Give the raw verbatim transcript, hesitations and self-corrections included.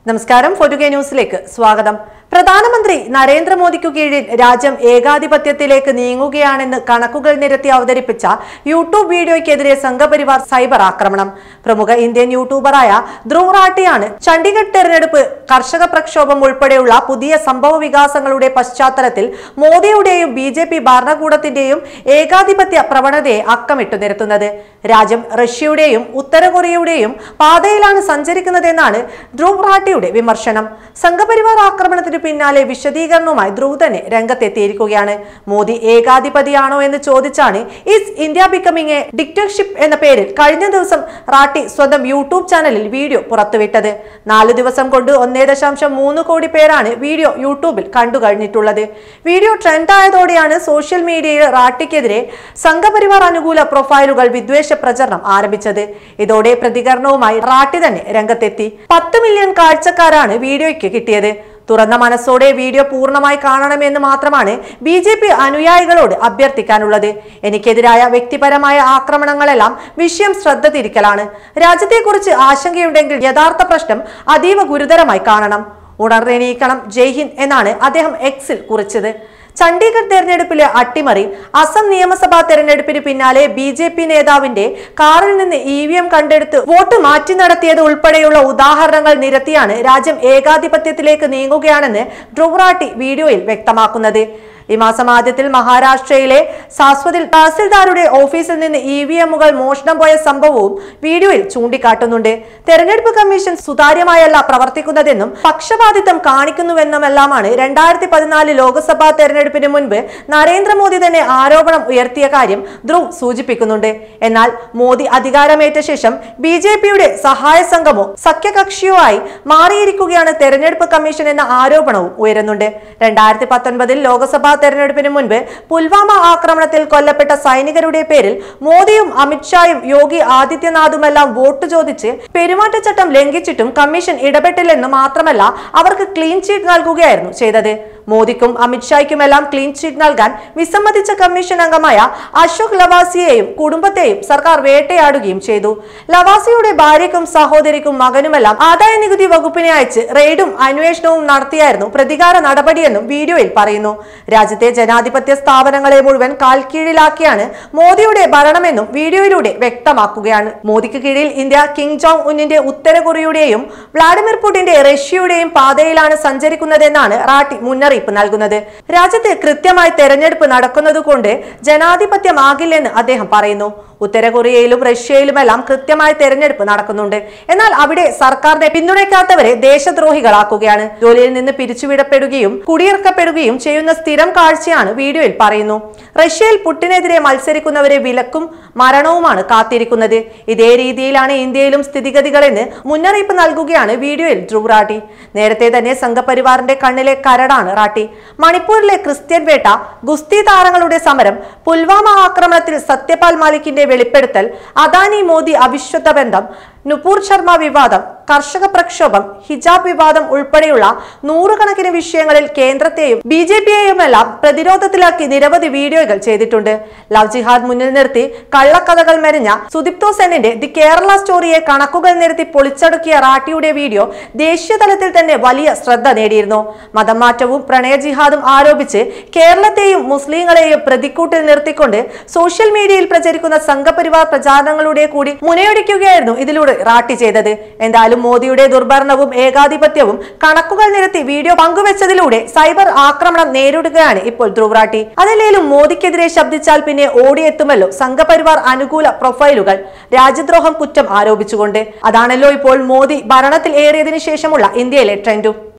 നമസ്കാരം ഫോർട്ടു കെ ന്യൂസിലേക്ക് സ്വാഗതം. പ്രധാനമന്ത്രി നരേന്ദ്രമോദിക്കു കീഴിൽ രാജ്യം ഏകാധിപത്യത്തിലേക്ക് നീങ്ങുകയാണെന്ന് കണക്കുകൾ നിരത്തി അവതരിപ്പിച്ച യൂട്യൂബ് വീഡിയോയ്ക്കെതിരെ സംഘപരിവാർ സൈബർ ആക്രമണം. പ്രമുഖ ഇന്ത്യൻ യൂട്യൂബറായ ധ്രുവ് റാട്ടിയാണ് ചണ്ഡീഗഡ് തെരഞ്ഞെടുപ്പ്, കർഷക പ്രക്ഷോഭം ഉൾപ്പെടെയുള്ള പുതിയ സംഭവ വികാസങ്ങളുടെ പശ്ചാത്തലത്തിൽ മോദിയുടെയും ബി ജെ പി ഭരണകൂടത്തിന്റെയും ഏകാധിപത്യ പ്രവണതയെ അക്കമിട്ടു നിരത്തുന്നത്. രാജ്യം റഷ്യയുടെയും ഉത്തര കൊറിയയുടെയും പാതയിലാണ് സഞ്ചരിക്കുന്നതെന്നാണ് ധ്രുവ് റാട്ടിയുടെ വിമർശനം. സംഘപരിവാർ ആക്രമണത്തിന് പിന്നാലെ വിശദീകരണവുമായി ധ്രുവ് തന്നെ രംഗത്തെത്തിയിരിക്കുകയാണ്. മോദി ഏകാധിപതിയാണോ എന്ന് ചോദിച്ചാണ് is India becoming a dictatorship എന്ന പേരിൽ കഴിഞ്ഞ ദിവസം റാട്ടി സ്വന്തം യൂട്യൂബ് ചാനലിൽ വീഡിയോ പുറത്തുവിട്ടത്. നാല് ദിവസം കൊണ്ട് ഒന്നേ ദശാംശം മൂന്ന് കോടി പേരാണ് വീഡിയോ യൂട്യൂബിൽ കണ്ടു കഴിഞ്ഞിട്ടുള്ളത്. വീഡിയോ ട്രെൻഡ് ആയതോടെയാണ് സോഷ്യൽ മീഡിയയിൽ റാട്ടിക്കെതിരെ സംഘപരിവാർ അനുകൂല പ്രൊഫൈലുകൾ വിദ്വേഷ പ്രചരണം ആരംഭിച്ചത്. ഇതോടെ പ്രതികരണവുമായി റാട്ടി തന്നെ രംഗത്തെത്തി. പത്ത് മില്യൺ കാഴ്ചക്കാരാണ് വീഡിയോയ്ക്ക് കിട്ടിയത്. തുറന്ന മനസ്സോടെ വീഡിയോ പൂർണ്ണമായി കാണണമെന്ന് മാത്രമാണ് ബി ജെ പി അനുയായികളോട് അഭ്യർത്ഥിക്കാനുള്ളത്. എനിക്കെതിരായ വ്യക്തിപരമായ ആക്രമണങ്ങളെല്ലാം വിഷയം ശ്രദ്ധ തിരിക്കലാണ്. രാജ്യത്തെക്കുറിച്ച് ആശങ്കയുണ്ടെങ്കിൽ യഥാർത്ഥ പ്രശ്നം അതീവ ഗുരുതരമായി കാണണം. ഉണർന്നെണീക്കണം, ജയ് ഹിന്ദ് എന്നാണ് അദ്ദേഹം എക്സിൽ കുറിച്ചത്. ചണ്ഡീഗഡ് തെരഞ്ഞെടുപ്പിലെ അട്ടിമറി, അസം നിയമസഭാ തെരഞ്ഞെടുപ്പിന് പിന്നാലെ ബി ജെ പി നേതാവിന്റെ കാറിൽ നിന്ന് ഇ വി എം കണ്ടെടുത്ത് വോട്ട് മാറ്റി നടത്തിയത് ഉൾപ്പെടെയുള്ള ഉദാഹരണങ്ങൾ നിരത്തിയാണ് രാജ്യം ഏകാധിപത്യത്തിലേക്ക് നീങ്ങുകയാണെന്ന് ധ്രുവ് റാട്ടി വീഡിയോയിൽ വ്യക്തമാക്കുന്നത്. ഈ മാസം ആദ്യത്തിൽ മഹാരാഷ്ട്രയിലെ സാസ്വതിൽ തഹസിൽദാരുടെ ഓഫീസിൽ നിന്ന് ഇ വി എമ്മുകൾ മോഷണം പോയ സംഭവവും വീഡിയോയിൽ ചൂണ്ടിക്കാട്ടുന്നുണ്ട്. തെരഞ്ഞെടുപ്പ് കമ്മീഷൻ സുതാര്യമായല്ല പ്രവർത്തിക്കുന്നതെന്നും പക്ഷപാതിത്വം കാണിക്കുന്നുവെന്നുമെല്ലാമാണ് രണ്ടായിരത്തി പതിനാല് ലോക്സഭാ തെരഞ്ഞെടുപ്പിന് മുൻപ് നരേന്ദ്രമോദി തന്നെ ആരോപണം ഉയർത്തിയ കാര്യം ധ്രുവ് സൂചിപ്പിക്കുന്നുണ്ട്. എന്നാൽ മോദി അധികാരമേറ്റ ശേഷം ബി ജെ പിയുടെ സഹായ സംഘമോ സഖ്യകക്ഷിയോ ആയി മാറിയിരിക്കുകയാണ് തെരഞ്ഞെടുപ്പ് കമ്മീഷൻ എന്ന ആരോപണവും ഉയരുന്നുണ്ട്. രണ്ടായിരത്തി പത്തൊൻപതിൽ ലോക്സഭാ തെരഞ്ഞെടുപ്പിന് മുൻപ് പുൽവാമ ആക്രമണത്തിൽ കൊല്ലപ്പെട്ട സൈനികരുടെ പേരിൽ മോദിയും അമിത്ഷായും യോഗി ആദിത്യനാഥുമെല്ലാം വോട്ട് ചോദിച്ച് പെരുമാറ്റച്ചട്ടം ലംഘിച്ചിട്ടും കമ്മീഷൻ ഇടപെട്ടില്ലെന്ന് മാത്രമല്ല, അവർക്ക് ക്ലീൻ ചീറ്റ് നൽകുകയായിരുന്നു ചെയ്തത്. മോദിക്കും അമിത്ഷായ്ക്കുമെല്ലാം ക്ലീൻ ചീറ്റ് നൽകാൻ വിസമ്മതിച്ച കമ്മീഷൻ അംഗമായ അശോക് ലവാസിയെയും കുടുംബത്തെയും സർക്കാർ വേട്ടയാടുകയും ചെയ്തു. ലവാസിയുടെ ഭാര്യയ്ക്കും സഹോദരിക്കും മകനുമെല്ലാം ആദായ നികുതി വകുപ്പിനെ അയച്ച് റെയ്ഡും അന്വേഷണവും നടത്തിയായിരുന്നു പ്രതികാര നടപടിയെന്നും വീഡിയോയിൽ പറയുന്നു. രാജ്യത്തെ ജനാധിപത്യ സ്ഥാപനങ്ങളെ മുഴുവൻ കാൽക്കീഴിലാക്കിയാണ് മോദിയുടെ ഭരണമെന്നും വീഡിയോയിലൂടെ വ്യക്തമാക്കുകയാണ്. മോദിക്ക് കീഴിൽ ഇന്ത്യ കിങ് ജോങ് ഉന്നിന്റെ ഉത്തര കൊറിയയുടെയും വ്ളാഡിമിർ പുടിന്റെ റഷ്യയുടെയും പാതയിലാണ് സഞ്ചരിക്കുന്നതെന്നാണ് റാട്ടി മുന്നറിയിപ്പ് നൽകുന്നത്. രാജ്യത്ത് കൃത്യമായി തെരഞ്ഞെടുപ്പ് നടക്കുന്നതുകൊണ്ട് ജനാധിപത്യമാകില്ലെന്ന് അദ്ദേഹം പറയുന്നു. ഉത്തര കൊറിയയിലും റഷ്യയിലുമെല്ലാം കൃത്യമായ തെരഞ്ഞെടുപ്പ് നടക്കുന്നുണ്ട്. എന്നാൽ അവിടെ സർക്കാരിനെ പിന്തുണയ്ക്കാത്തവരെ ദേശദ്രോഹികളാക്കുകയാണ്. ജോലിയിൽ നിന്ന് പിരിച്ചുവിടപ്പെടുകയും കുടിയിറക്കപ്പെടുകയും ചെയ്യുന്ന സ്ഥിരം കാഴ്ചയാണ് വീഡിയോയിൽ പറയുന്നു. റഷ്യയിൽ പുടിനെതിരെ മത്സരിക്കുന്നവരെ വിലക്കും മരണവുമാണ് കാത്തിരിക്കുന്നത്. ഇതേ രീതിയിലാണ് ഇന്ത്യയിലും സ്ഥിതിഗതികളെന്ന് മുന്നറിയിപ്പ് നൽകുകയാണ് വീഡിയോയിൽ ധ്രുവ് റാട്ടി. നേരത്തെ തന്നെ സംഘപരിവാറിന്റെ കണ്ണിലെ കരടാണ് റാട്ടി. മണിപ്പൂരിലെ ക്രിസ്ത്യൻ വേട്ട, ഗുസ്തി താരങ്ങളുടെ സമരം, പുൽവാമ ആക്രമണത്തിൽ സത്യപാൽ മാലിക്കിന്റെ വെളിപ്പെടുത്തൽ, അദാനി മോദി അവിശ്വസ്ത ബന്ധം, നുപൂർ ശർമ്മ വിവാദം, കർഷക പ്രക്ഷോഭം, ഹിജാബ് വിവാദം ഉൾപ്പെടെയുള്ള നൂറുകണക്കിന് വിഷയങ്ങളിൽ കേന്ദ്രത്തെയും ബി ജെ പിയെയും എല്ലാം പ്രതിരോധത്തിലാക്കി നിരവധി വീഡിയോകൾ ചെയ്തിട്ടുണ്ട്. ലവ് ജിഹാദ് മുന്നിൽ നിർത്തി കള്ളക്കഥകൾ മെനഞ്ഞ സുദീപ്തോ സെന്നിന്റെ ദി കേരള സ്റ്റോറിയെ കണക്കുകൾ നിരത്തി പൊളിച്ചടുക്കിയ റാട്ടിയുടെ വീഡിയോ ദേശീയ തലത്തിൽ തന്നെ വലിയ ശ്രദ്ധ നേടിയിരുന്നു. മതം മാറ്റവും പ്രണയ ജിഹാദും ആരോപിച്ച് കേരളത്തെയും മുസ്ലിങ്ങളെയും പ്രതിക്കൂട്ടിൽ നിർത്തിക്കൊണ്ട് സോഷ്യൽ മീഡിയയിൽ പ്രചരിക്കുന്ന സംഘപരിവാർ പ്രചാരണങ്ങളുടെ കൂടി മുനയൊടിക്കുകയായിരുന്നു ഇതിലൂടെ റാട്ടി ചെയ്തത്. എന്തായാലും മോദിയുടെ ദുർഭരണവും ഏകാധിപത്യവും കണക്കുകൾ നിരത്തി വീഡിയോ പങ്കുവെച്ചതിലൂടെ സൈബർ ആക്രമണം നേരിടുകയാണ് ഇപ്പോൾ ധ്രുവ് റാട്ടി. അതല്ലേലും മോദിക്കെതിരെ ശബ്ദിച്ചാൽ പിന്നെ ഓടിയെത്തുമല്ലോ സംഘപരിവാർ അനുകൂല പ്രൊഫൈലുകൾ, രാജ്യദ്രോഹം കുറ്റം ആരോപിച്ചുകൊണ്ട്. അതാണല്ലോ ഇപ്പോൾ മോദി ഭരണത്തിൽ ഏറിയതിനു ശേഷമുള്ള ഇന്ത്യയിലെ ട്രെൻഡും.